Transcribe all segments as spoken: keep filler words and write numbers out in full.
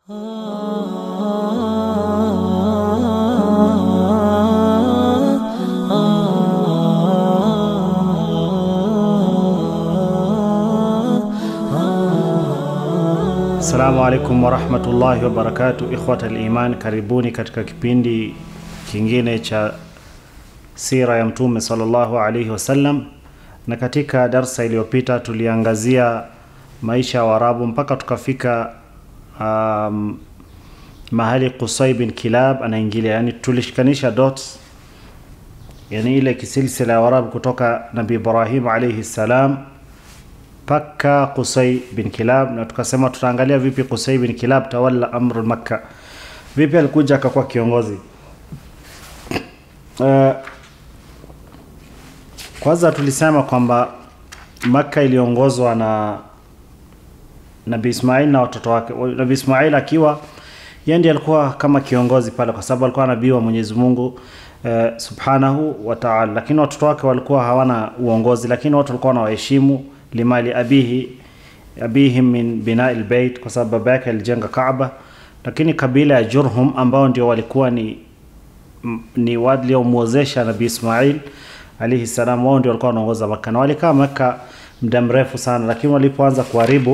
السلام عليكم ورحمة الله وبركاته. إخوة الإيمان, karibuni katika kipindi kingine cha sira ya Mtume sallallahu alayhi wasallam. Na katika darsa iliyopita tuliangazia maisha ya Waarabu mpaka tukafika um, mahali Qusay bin Kilab anaingilia, yani tulishikanisha dots, yani ile kisilsila ya Waarabu kutoka Nabii Ibrahim alayhi salam paka Qusay bin Kilab, na tukasema tutaangalia vipi Qusay bin Kilab tawalla amru Makkah, vipi alikuja akakuwa kiongozi. Uh, kwanza tulisema kwamba Makkah iliongozwa na Nabii Ismail na watoto wake. Nabii Ismail akiwa yeye ndiye alikuwa kama kiongozi pale, kwa sababu alikuwa nabii wa Mwenyezi Mungu uh, Subhanahu wa Ta'ala, lakini watoto wake walikuwa hawana uongozi, lakini watu walikuwa wanawaheshimu limali abihi abihim min bina'il bait, kwa sababu baba yake alijenga Kaaba. Lakini kabila ya Jurhum ambao ndio walikuwa ni ni wadli au muozesha Nabii Ismail alayhi salam, wao ndio walikuwa wanaongoza Makkah, na walikaa Makkah muda mrefu sana. Lakini walipoanza kuharibu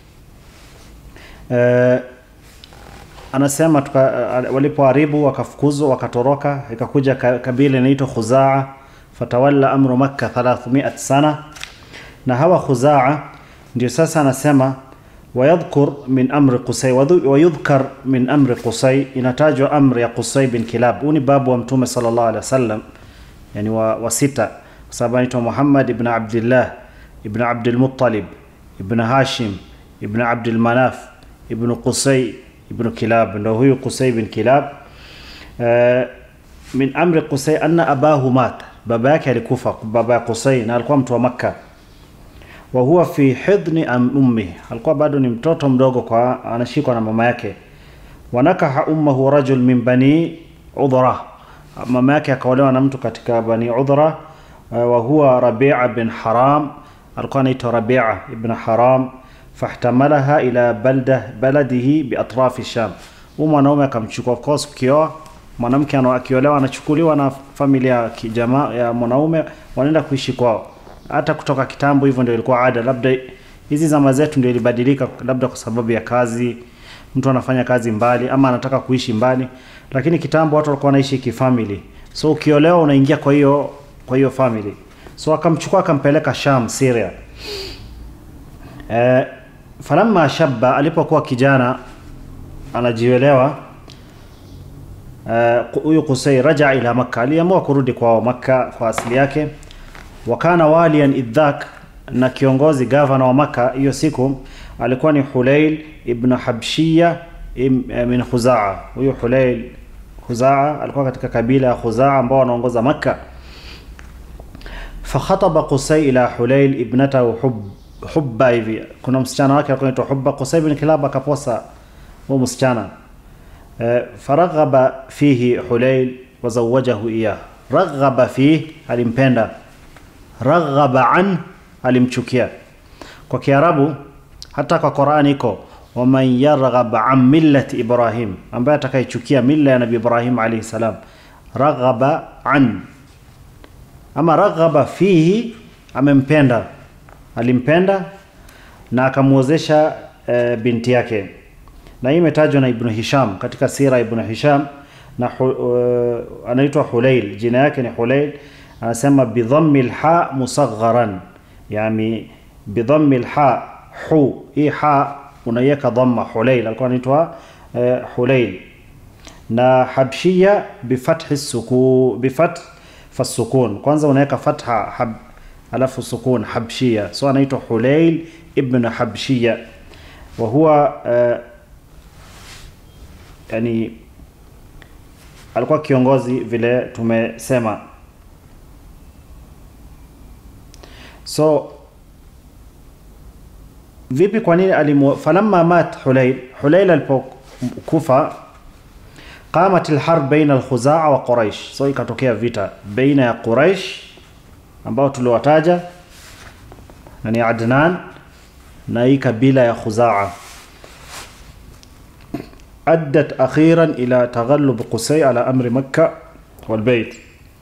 eh, anasema tuka, walipoharibu wakafukuzwa wakatoroka, ikakuja kabila inaitwa Khuzaa, fatawalla amru Makkah thalathumia sana. Na hawa Khuzaa ndio sasa anasema wayadhkur min amri Qusay wayudhkar min amri Qusay, inatajwa amri ya Qusay bin Kilab. Uni babu wa Mtume sallallahu alaihi wasallam, yani wa, wa sita, kwa sababu anaitwa Muhammad ibn Abdullah ibn Abdul Muttalib ibn Hashim ibn Abdul Manaf ibn Qusay ibn Kilab. Ndio huyu Qusay bin Kilab. Uh, min amri Qusay anna abahu mat, baba yake alikufa, baba ya Qusay, na alikuwa mtu wa Makkah. Wa huwa fi hidni ummi, alikuwa bado ni mtoto mdogo, kwa anashikwa na mama yake. Wanakaha ummuhu rajul min bani Udhra, mama yake akaolewa na mtu katika bani Udhra. Wa huwa Rabi'a bin Haram, alikuwa anaitwa Rabi'a ibn Haram. Fahtamalaha ila balda baladihi bi atrafi Sham, huyu mwanaume akamchukua. Of course kioa mwanamke akiolewa anachukuliwa na familia jamaa ya mwanaume, wanaenda kuishi kwao. Hata kutoka kitambo hivyo ndio ilikuwa ada, labda hizi zama zetu ndio ilibadilika, labda kwa sababu ya kazi, mtu anafanya kazi mbali ama anataka kuishi mbali, lakini kitambo watu walikuwa wanaishi kifamily. So ukiolewa unaingia kwa hiyo kwa hiyo family. So akamchukua akampeleka Sham, Syria. Eh, falamma shabba, alipokuwa kijana anajielewa, huyu uh, Qusay raja ila Makkah, aliamua kurudi kwa Makkah kwa asili yake. Wakana walian idhak, na kiongozi governor wa Makkah hiyo siku alikuwa ni Hulayl ibn Habshiyya min Khuzaa. Huyo Hulayl Khuzaa alikuwa katika kabila ya Khuzaa ambao wanaongoza Makkah. Fakhataba Qusay ila Hulayl ibnatahu Hubb Hubba, hivi kuna msichana wake alikuwa anaitwa Hubba. Qusay bin Kilab akaposa huyo msichana. E, faraghaba fihi Hulayl wa zawajahu iya. Raghaba fihi, alimpenda. Raghaba an, alimchukia. Kwa Kiarabu hata kwa Qur'ani iko waman yarghaba an millati Ibrahim, ambaye atakayechukia mila ya Nabii Ibrahim alayhi salam. Raghaba an, ama raghaba fihi, amempenda, alimpenda na akamuozesha e, binti yake. Na hii imetajwa na Ibn Hisham katika sira Ibn Hisham, na uh, anaitwa Hulayl, jina yake ni Hulayl. Anasema bidhammi alha musagharan, yani bidhammi alha hu, hii ha unaiweka dhamma. Hulayl alikuwa anaitwa uh, Hulayl. Na Habshiyya bifathi sukun, bifath fasukun, kwanza unaweka fatha hab alafu sukun, Habshiyya. So anaitwa Hulayl ibn Habshiyya. Wa huwa uh, yani alikuwa kiongozi vile tumesema. So vipi, kwa nini alimu falamma mat Hulayl, Hulayl alipokufa, qamat alharb baina al-Khuzaa wa Quraysh. So ikatokea vita baina ya Quraysh ambao tuliwataja na ni Adnan, na hii kabila ya Khuzaa. أدت أخيرا إلى تغلب قصي على أمر مكة والبيت.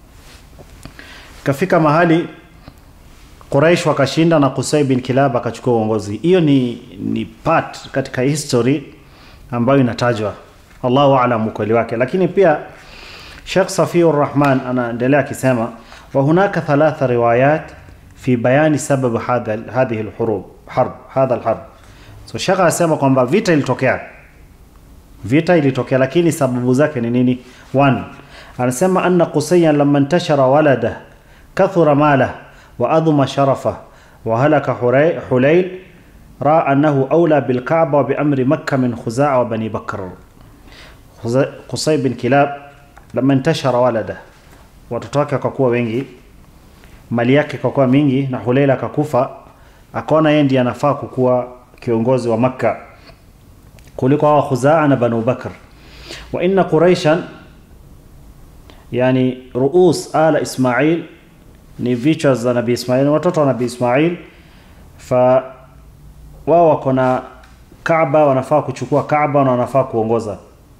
kafika mahali Quraysh wakashinda na Qusay bin Kilab akachukua uongozi. Hiyo ni ni part katika history ambayo inatajwa, Allahu a'lam ukweli wake. Lakini pia Sheikh Safiur Rahman anaendelea akisema wa hunaka thalatha riwayat fi bayani sabab hadha hadhihi alhurub harb hadha alharb. So Sheikh anasema kwamba vita ilitokea vita ilitokea lakini sababu zake ni nini? One, anasema anna Qusayyan lamma intashara walada kathura malahu wa adhuma sharafa wa halaka Hulayl ra'a annahu awla bil Ka'ba wa bi amri Makkah min Khuza'a wa Bani Bakr. Qusay bin Kilab lamma intashara walada, watoto wake wakakuwa wengi, mali yake ikakuwa mingi, na Hulayl akakufa, akaona yeye ndiye anafaa kukuwa kiongozi wa Makkah kuliko hawa Khuza'a na Banu Bakr. Wa inna Quraishan yani ruus ala Ismail ni vichwa za Nabii Ismail, watoto wa Nabii Ismail, fa wao wako na Kaaba, wanafaa kuchukua Kaaba na wanafaa kuongoza.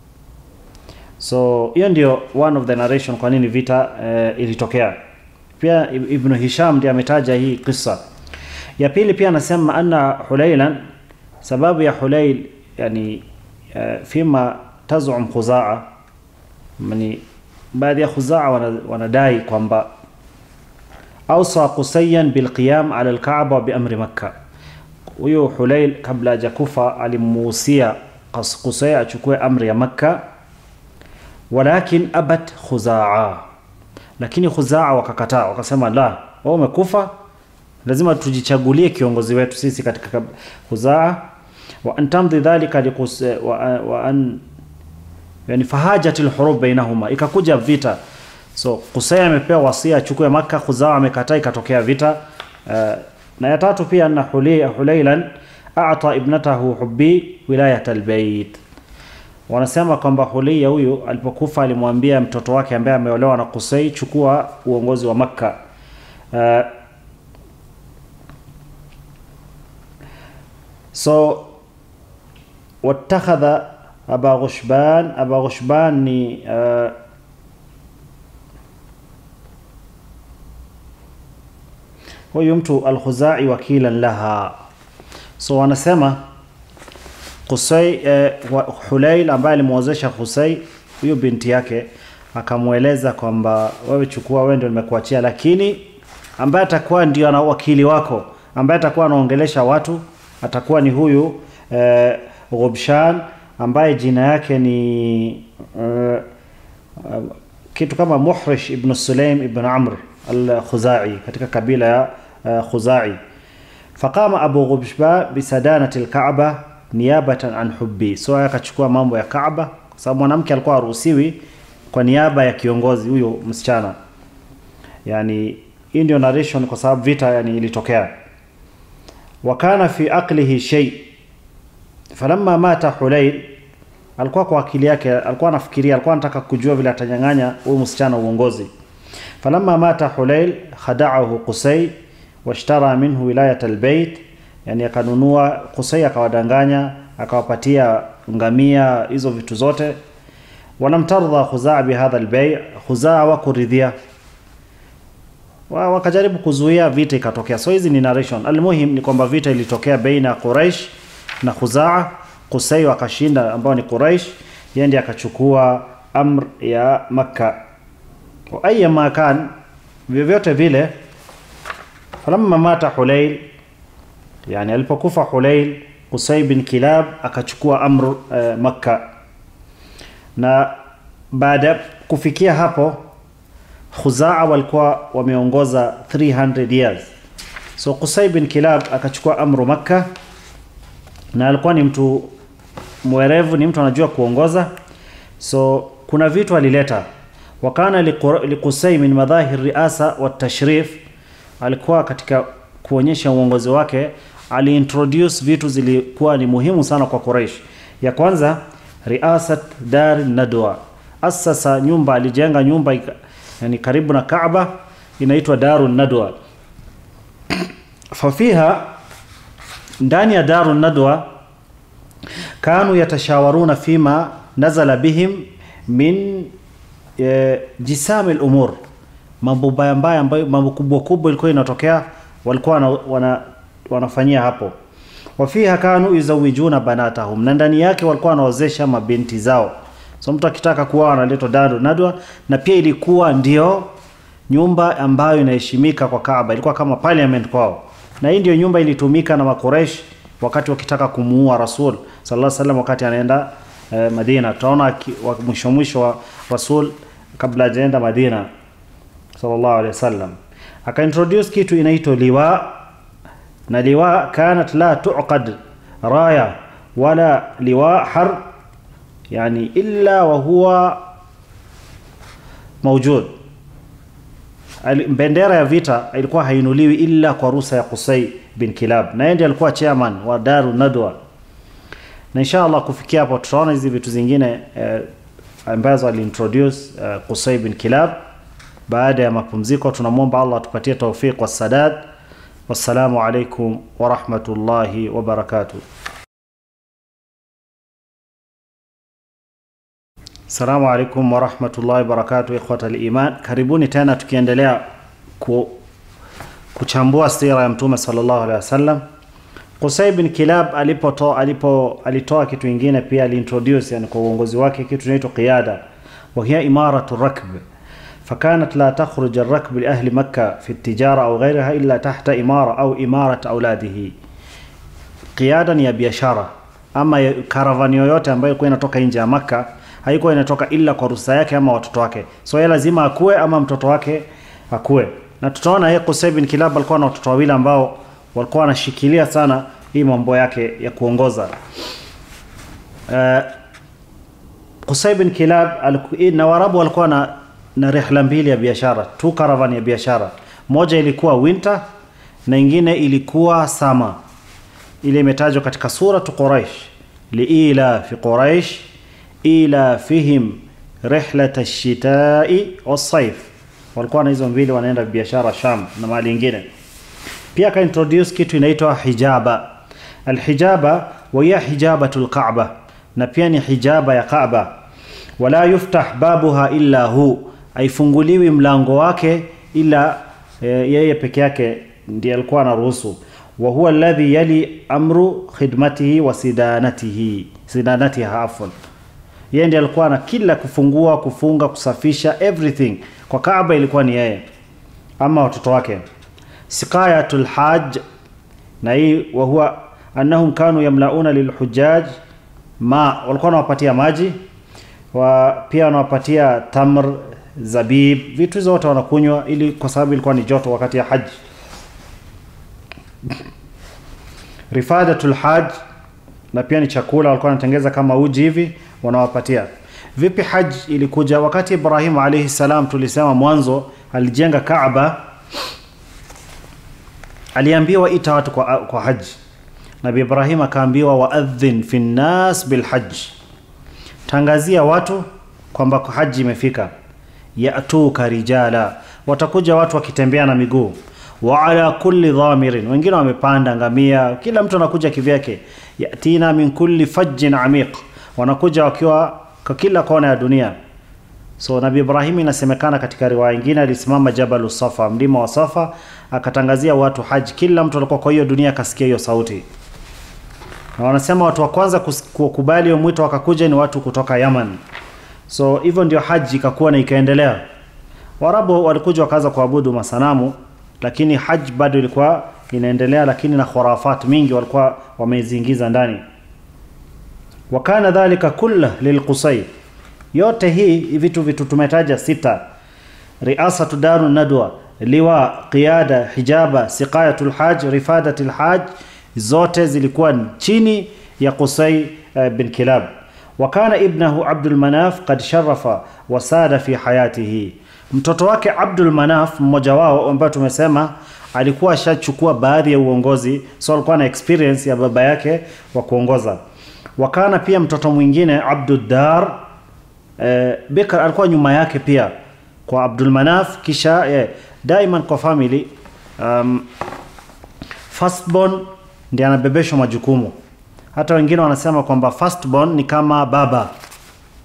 So hiyo ndio one of the narration kwa nini vita uh, ilitokea. Pia Ibn Hisham ndiye ametaja hii kisa. Ya pili pia anasema anna Hulaylan, sababu ya Hulayl yani uh, fima tazum Khuza'a, yani baadhi ya Khuza'a wanadai kwamba awsa Qusayyan bilqiyam ala alkaaba wa biamri Makkah. Huyo Hulayl kabla hajakufa alimuhusia Qusay achukue amri ya Makkah, walakin abat Khuza'a, lakini Khuza'a wakakataa, wakasema la, wao umekufa, lazima tujichagulie kiongozi wetu sisi katika Khuza'a. Wa antamdhi dhalika liqus wa, wa an yani fahajat alhurub bainahuma, ikakuja vita. So Qusay amepewa wasia achukue Makkah, Khuza'a amekataa, ikatokea vita. Uh, na ya tatu pia na Hulaylan a'ta ibnatahu Hubbi wilayat albayt. Wanasema kwamba Hulayya huyu alipokufa alimwambia mtoto wake ambaye ameolewa na Qusay, chukua uongozi wa Makkah. Uh, so watakhadha Aba Ghushban, Aba Ghushban ni uh, huyu mtu al-Khuza'i wakilan laha. So wanasema Qusay eh, Hulayl ambaye alimwozesha Qusay, huyo binti yake akamueleza kwamba wewe chukua, wewe ndio nimekuachia, lakini ambaye atakuwa ndio ana wakili wako, ambaye atakuwa anaongelesha watu, atakuwa ni huyu eh, Ghubshan ambaye jina yake ni uh, uh, kitu kama Muhrish ibn Sulaim ibn Amr al-Khuza'i katika kabila ya uh, Khuza'i. Faqama Abu Ghubshan bisadanati al-Ka'ba niyabatan an Hubbi. So akachukua mambo ya Kaaba kwa sababu mwanamke alikuwa haruhusiwi kwa niaba ya kiongozi huyo msichana. Yani hii ndio narration kwa sababu vita yani ilitokea. Wakana fi aqlihi shay, falamma mata Hulayl, alikuwa kwa akili yake alikuwa anafikiria, alikuwa anataka kujua vile atanyang'anya huyo msichana uongozi. Falamma mata Hulayl khada'ahu Qusay washtara minhu wilayat albayt, yani akanunua Qusay, akawadanganya, akawapatia ngamia, hizo vitu zote. Wanamtardha Khuza'a bihadha albay', Khuza'a wakuridhia, wakajaribu kuzuia vita, ikatokea. So hizi ni narration. Almuhim ni kwamba vita ilitokea baina Quraysh na Khuza'a. Qusay wakashinda ambao ni Quraysh, yeye ndiye akachukua amr ya Makkah. Wa ayyama kan, vyovyote vile, falamma mata Hulayl, yani alipokufa Hulayl, Qusay bin Kilab akachukua amr uh, Makkah. Na baada kufikia hapo Khuza'a walikuwa wameongoza three hundred years. So Qusay bin Kilab akachukua amru Makkah, na alikuwa ni mtu mwerevu, ni mtu anajua kuongoza. So kuna vitu alileta. Wakana liqusay min madhahir riasa wa tashrif, alikuwa katika kuonyesha uongozi wake aliintroduce vitu zilikuwa ni muhimu sana kwa Quraysh. Ya kwanza riasat dar nadwa, asasa nyumba, alijenga nyumba yani karibu na Kaaba, inaitwa Darun Nadwa. Fafiha, ndani ya Darun Nadwa, kanu yatashawaruna fima nazala bihim min e, jisam al-umur, mambo mbaya mbaya ambayo mambo kubwa kubwa ilikuwa inatokea walikuwa wana, wanafanyia hapo. Wafiha kanu yuzawijuna banatahum, na ndani yake walikuwa wanaozesha mabinti zao. So mtu akitaka kuoa analetwa dadu nadwa, na pia ilikuwa ndio nyumba ambayo inaheshimika kwa Kaaba, ilikuwa kama parliament kwao. Na hii ndio nyumba ilitumika na Makureish wakati wakitaka kumuua Rasul sallallahu alaihi wasallam wakati anaenda eh, Madina. Tunaona mwisho mwisho wa Rasul kabla hajaenda Madina sallallahu alaihi wasallam akaintroduce kitu inaitwa liwa, na liwa kanat la tuqad raya wala liwa har yani illa wa huwa mawjud. Bendera ya vita ilikuwa hainuliwi illa kwa ruhusa ya Qusay bin Kilab, na yeye alikuwa chairman wa Darun Nadwa. Na inshallah kufikia hapo tutaona hizi vitu zingine eh, ambazo alintroduce eh, Qusay bin Kilab. Baada ya mapumziko tunamwomba Allah atupatie tawfik wa sadad. Wassalamu alaykum wa rahmatullahi wa barakatuh. Assalamu alaykum wa rahmatullahi wa barakatuh ikhwata al-iman. Karibuni tena tukiendelea ku, kuchambua sira ya Mtume sallallahu alaihi wasallam. Qusay bin Kilab alipotoa alipo alitoa kitu kingine pia alintroduce, yani kwa uongozi wake kitu kinaitwa qiyada, wa hiya imaratu rakb. فكانت لا تخرج الركب لأهل مكة في التجارة أو غيرها إلا تحت إمارة أو إمارة أولاده. قيادا ya biashara ama karavani yoyote ambayo ilikuwa inatoka nje ya Makka haikuwa inatoka ila kwa ruhusa yake ama watoto wake. So yeye lazima akue ama mtoto wake akue. Na tutaona yeye Qusay bin Kilab alikuwa na watoto wawili ambao walikuwa wanashikilia sana hii mambo yake ya kuongoza. Uh, Qusay bin Kilab na Waarabu walikuwa na na rihla mbili ya biashara, tu caravan ya biashara. Moja ilikuwa winter na nyingine ilikuwa summer. Ile imetajwa katika sura Quraish, liila fi Quraish ila fihim rihlat ash-shita'i was-sayf. Walikuwa na hizo mbili wanaenda biashara Sham na mahali nyingine. Pia ka introduce kitu inaitwa hijaba. Al-hijaba wa hiya hijabatul Kaaba, na pia ni hijaba ya Kaaba. Wala yuftah babuha illa hu, haifunguliwi mlango wake ila e, yeye peke yake ndiye alikuwa anaruhusu. Wa huwa alladhi yali amru khidmatihi wa sidanatihi sidanatiha afwan. Yeye ndiye alikuwa na kila kufungua, kufunga, kusafisha, everything kwa Kaaba ilikuwa ni yeye ama watoto wake. Siqayatul hajj, na hii wa huwa annahum kanu yamlauna lilhujjaj ma, walikuwa wanawapatia maji, wa pia wanawapatia tamr, zabib, vitu zote wanakunywa ili kwa sababu ilikuwa ni joto wakati ya haji. Rifadatul hajj, na pia ni chakula walikuwa wanatengeza kama uji hivi wanawapatia. Vipi haji ilikuja? Wakati Ibrahim alayhi salam tulisema mwanzo alijenga Kaaba, aliambiwa ita watu kwa, kwa haji. Nabii Ibrahim akaambiwa waadhin fi nnas bil hajj, tangazia watu kwamba haji imefika. Ya'tuka rijala, watakuja watu wakitembea na miguu. Wa ala kulli dhamirin, wengine wamepanda ngamia, kila mtu anakuja kivyake. Yatina min kulli fajjin amiq, wanakuja wakiwa kwa kila kona ya dunia. So Nabii Ibrahim inasemekana katika riwaya nyingine alisimama Jabal Safa, mlima wa Safa, akatangazia watu haji. Kila mtu alikuwa kwa hiyo dunia akasikia hiyo sauti. Na wanasema watu wa kwanza kukubali hiyo mwito wakakuja ni watu kutoka Yaman. So hivyo ndio haji ikakuwa na ikaendelea. Waarabu walikuja wakaanza kuabudu masanamu, lakini haji bado ilikuwa inaendelea, lakini na khurafat mingi walikuwa wameziingiza ndani. Wakana dhalika kullu lilqusay, yote hii vitu vitu tumetaja sita: riasatu darun nadwa, liwa, qiyada, hijaba, siqayatul hajj, rifadatul hajj, zote zilikuwa chini ya Qusay bin Kilab. Wakana ibnahu Abdul Manaf qad sharafa wasada fi hayatihi, mtoto wake Abdul Manaf mmoja wao ambaye tumesema alikuwa ashachukua baadhi ya uongozi, so alikuwa na experience ya baba yake wa kuongoza. Wakana pia mtoto mwingine Abdud Dar eh, Bikr alikuwa nyuma yake pia kwa Abdul Manaf. Kisha eh, daima kwa family um, firstborn ndiye anabebeshwa majukumu. Hata wengine wanasema kwamba firstborn ni kama baba,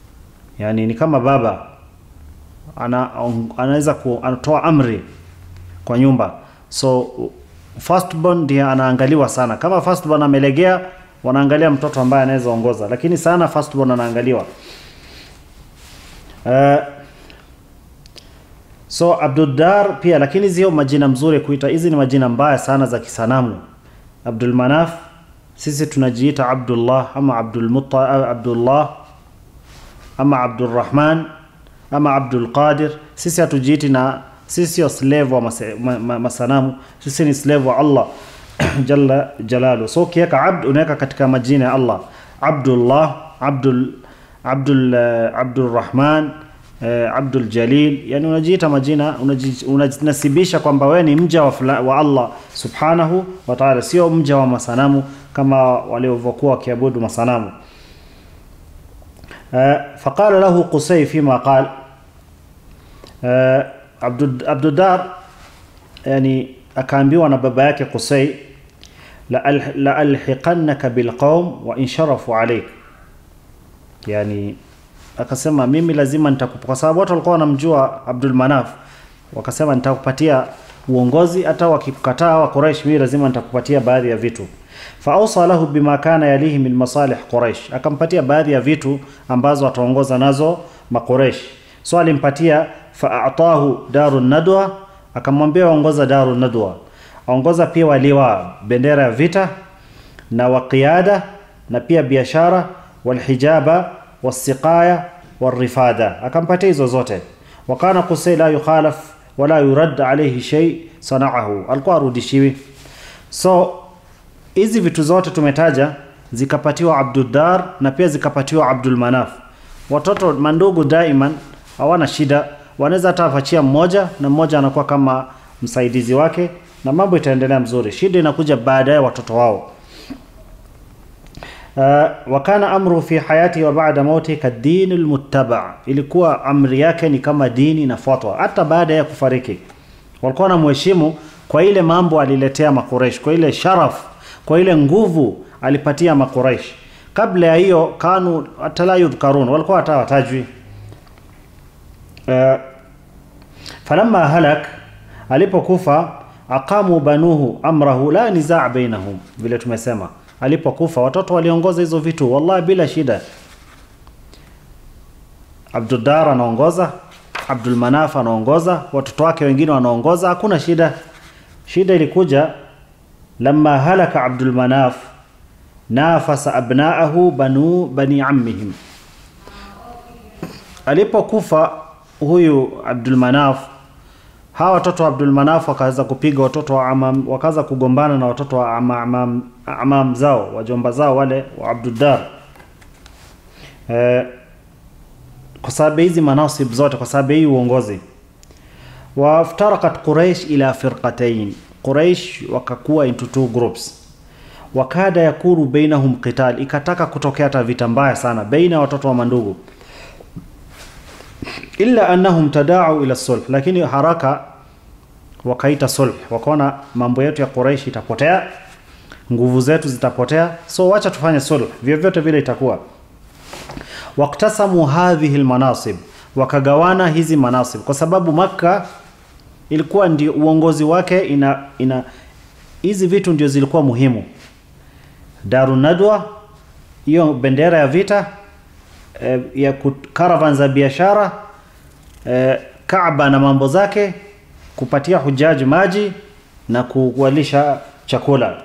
yani ni kama baba ana anaweza kutoa amri kwa nyumba. So firstborn ndiye anaangaliwa sana. Kama firstborn amelegea, wanaangalia mtoto ambaye anaweza ongoza, lakini sana firstborn anaangaliwa. Uh, so Abduddar pia, lakini zio majina mzuri kuita. Hizi ni majina mbaya sana za kisanamu. Abdul Manaf, sisi tunajiita Abdullah ama Abdul Mutta, Abdullah ama Abdul Rahman ama Abdul Qadir. Sisi hatujiiti, na sisi sio slave wa masanamu, sisi ni slave wa Allah jalla jalalu. So kieka abd unaweka katika majina ya Allah, Abdullah, Abdul Abdul uh, Abdul Rahman, uh, Abdul Jalil, yani unajiita majina, unajinasibisha kwamba wewe ni mja wa, wa Allah subhanahu wa ta'ala, sio mja wa masanamu kama waliokuwa wakiabudu masanamu. uh, faqala lahu Qusay fima qala uh, Abdul Abduddar, yani akaambiwa na baba yake Qusay, la alhiqannaka bilqawm wa in sharafu alayk, yani akasema mimi lazima nitakupa, kwa sababu watu walikuwa wanamjua Abdul Manaf, wakasema nitakupatia uongozi hata wakikukataa wa Quraysh, mimi lazima nitakupatia baadhi ya vitu. Fa awsa lahu bima kana yalihi min masalih Quraysh, akampatia baadhi ya vitu ambazo ataongoza nazo ma Quraysh. So alimpatia fa'atahu darun nadwa, akamwambia aongoza darun nadwa, aongoza pia waliwa bendera ya vita na waqiyada na pia biashara walhijaba wasiqaya warifada, akampatia hizo zote. Wakana Qusay la yukhalaf wala yurad alayhi shay sana'ahu, alikuwa arudishiwi. So hizi vitu zote tumetaja zikapatiwa Abduddar na pia zikapatiwa Abdul Manaf. Watoto mandugu daiman hawana shida, wanaweza hata afachia mmoja na mmoja anakuwa kama msaidizi wake na mambo itaendelea mzuri. Shida inakuja baadaye watoto wao. Uh, wakana amru fi hayati wa baada mauti kadin almuttaba, ilikuwa amri yake ni kama dini na fatwa hata baada ya kufariki. Walikuwa na mheshimu kwa ile mambo aliletea Makuraish, kwa ile sharaf, kwa ile nguvu alipatia Makuraish. Kabla ya hiyo kanu atala yudhkarun, walikuwa hata watajwi. Uh, falamma halak, alipokufa, aqamu banuhu amrahu la nizaa bainahum, vile tumesema alipokufa watoto waliongoza hizo vitu wallahi bila shida. Abduddar anaongoza, Abdul Manaf anaongoza, watoto wake wengine wanaongoza, hakuna shida. Shida ilikuja lamma halaka Abdul Manaf, nafasa abnaahu banu bani ammihim. Alipokufa huyu Abdul Manaf, hawa watoto wa Abdul Manaf wakaanza kupiga watoto wa amam, wakaanza kugombana na watoto wa amam, amam zao, wajomba zao wale wa Abduddar. Eh, kwa sababu hizi manasib zote, kwa sababu hii uongozi. Waftarakat Quraysh ila firqatayn, Quraysh wakakuwa into two groups. Wakada yakuru bainahum qital, ikataka kutokea hata vita mbaya sana baina watoto wa mandugu. Illa annahum tada'u ila sulh, lakini haraka wakaita sulh, wakaona mambo yetu ya Quraysh itapotea, nguvu zetu zitapotea, so wacha tufanye sulh, vyovyote vile itakuwa. Waqtasamu hadhihi almanasib, wakagawana hizi manasib, kwa sababu Makka ilikuwa ndio uongozi wake ina ina hizi vitu ndio zilikuwa muhimu. Darun Nadwa, hiyo bendera ya vita, e, ya caravan za biashara, e, Kaaba na mambo zake, kupatia hujaji maji na kuwalisha chakula.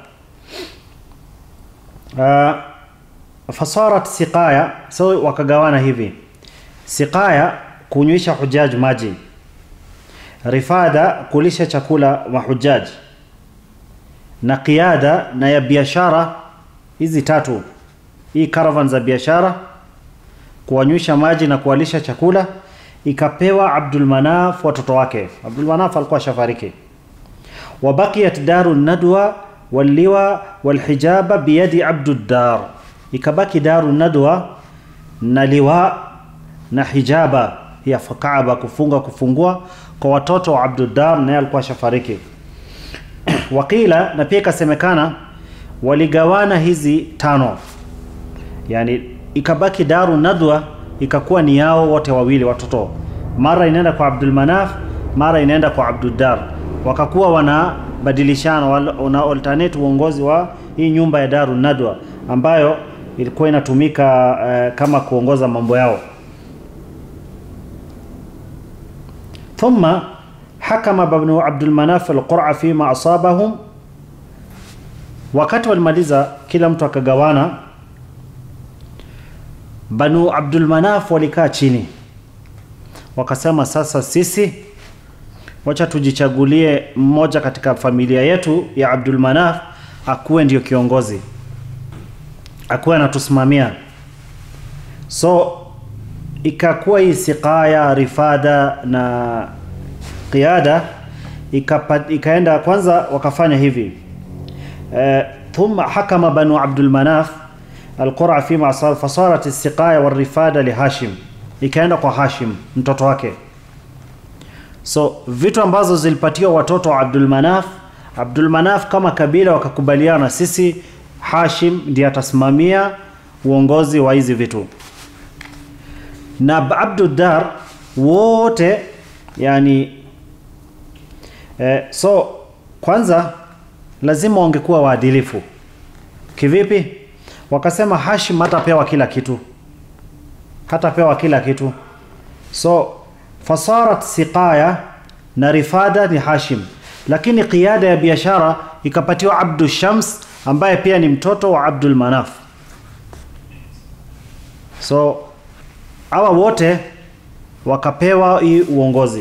Uh, fasarat siqaya, so wakagawana hivi. Siqaya, kunywisha hujaji maji. Rifada, kulisha chakula mahujaji. Na qiyada, na ya biashara, hizi tatu. Hii caravan za biashara, kuwanywisha maji na kuwalisha chakula, ikapewa Abdul Manaf watoto wake. Abdul Manaf alikuwa shafariki. Wabaqiyat darun nadwa waliwa walhijaba biyadi Abduddar, ikabaki darun nadwa na liwa na hijaba ya Kaaba, kufunga kufungua kwa watoto wa Abduddar, na alikuwa shafariki. Wakila, na pia kasemekana waligawana hizi tano, yani ikabaki darun nadwa ikakuwa ni yao wote wawili watoto. Mara inaenda kwa Abdul Manaf, mara inaenda kwa Abduddar. Wakakuwa wanabadilishana, wana alternate uongozi wa hii nyumba ya Darun Nadwa ambayo ilikuwa inatumika uh, kama kuongoza mambo yao. Thumma hakama Banu Abdul Manaf al-Qur'a fima asabahum. Wakati walimaliza kila mtu akagawana, Banu Abdul Manaf walikaa chini wakasema, sasa sisi wacha tujichagulie mmoja katika familia yetu ya Abdul Manaf akuwe ndio kiongozi, akuwe anatusimamia. So ikakuwa hii siqaya, rifada na qiyada ikaenda. Kwanza wakafanya hivi, uh, thumma hakama Banu Abdul Manaf al-Qur'a fima asar fasarat as-siqaya wal-rifada li Hashim, ikaenda kwa Hashim mtoto wake. So vitu ambazo zilipatiwa watoto wa Abdul Manaf, Abdul Manaf kama kabila wakakubaliana, sisi Hashim ndiye atasimamia uongozi wa hizi vitu. Na Abduddar wote yani eh, so kwanza lazima wangekuwa waadilifu. Kivipi? Wakasema Hashim hatapewa kila kitu, hatapewa kila kitu. So fasarat siqaya na rifada ni Hashim, lakini qiyada ya biashara ikapatiwa Abdul Shams ambaye pia ni mtoto wa Abdul Manaf. So hawa wote wakapewa hii uongozi.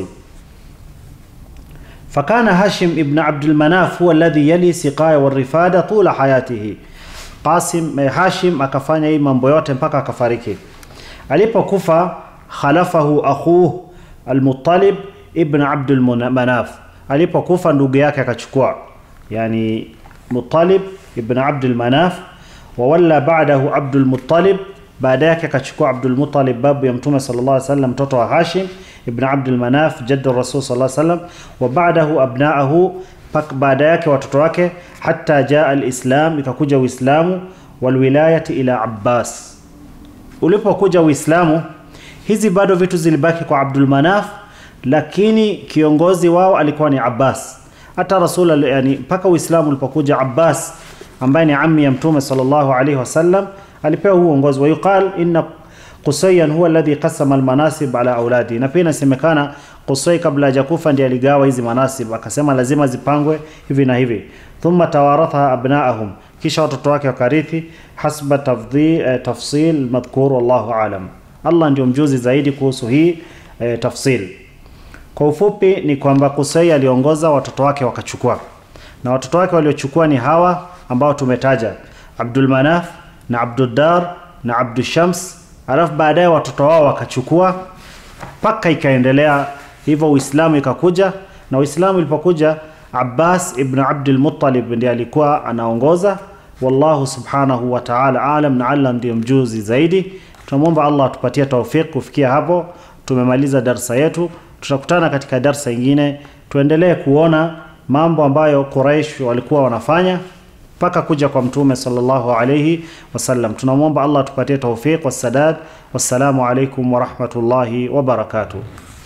Fakana Hashim ibn Abdul Manaf huwa alladhi yali siqaya wal rifada tula hayatihi. Qasim Hashim akafanya hii mambo yote mpaka akafariki. Alipokufa khalafahu akhuhu al-Muttalib ibn Abdul Manaf. Alipokufa ndugu yake akachukua, yani Muttalib ibn Abdul Manaf, wa walla ba'dahu Abdul Muttalib, baada yake akachukua Abdul Muttalib babu ya Mtume sallallahu alaihi wasallam, mtoto wa Hashim ibn Abdul Manaf jaddu Rasul sallallahu alaihi wasallam, wa ba'dahu abna'ahu, pak baada yake watoto wake, hatta jaa al-Islam, ikakuja Uislamu, wal wilayati ila Abbas. Ulipokuja Uislamu, hizi bado vitu zilibaki kwa Abdul Manaf, lakini kiongozi wao alikuwa ni Abbas. Hata Rasul yani mpaka Uislamu ulipokuja, Abbas ambaye ni ammi ya Mtume sallallahu alaihi wasallam alipewa huo uongozi. Wa yuqal inna Qusayyan huwa alladhi qasama almanasib ala auladi. Na pia inasemekana Qusay kabla hajakufa ndiye aligawa hizi manasib, akasema lazima zipangwe hivi na hivi. Thumma tawaratha abnaahum, kisha watoto wake wakarithi hasba tafdhi eh, tafsil madhkur, wallahu alam. Allah ndio mjuzi zaidi kuhusu hii eh, tafsil. Kwa ufupi ni kwamba Qusay aliongoza, watoto wake wakachukua, na watoto wake waliochukua ni hawa ambao tumetaja, Abdul Manaf na Abduddar na Abdul Shams. Alafu baadaye watoto wao wakachukua, paka ikaendelea hivyo. Uislamu ikakuja, na Uislamu ilipokuja Abbas ibn Abdul Muttalib ndiye alikuwa anaongoza. Wallahu subhanahu wa ta'ala alam, na Allah ndiye mjuzi zaidi. Tunamwomba Allah atupatie tawfik kufikia hapo. Tumemaliza darsa yetu, tutakutana katika darsa nyingine tuendelee kuona mambo ambayo Quraysh walikuwa wanafanya paka kuja kwa Mtume sallallahu alayhi wasallam. Tunamwomba Allah atupatie tawfik wa sadad. Wassalamu alaykum wa rahmatullahi wa barakatuh.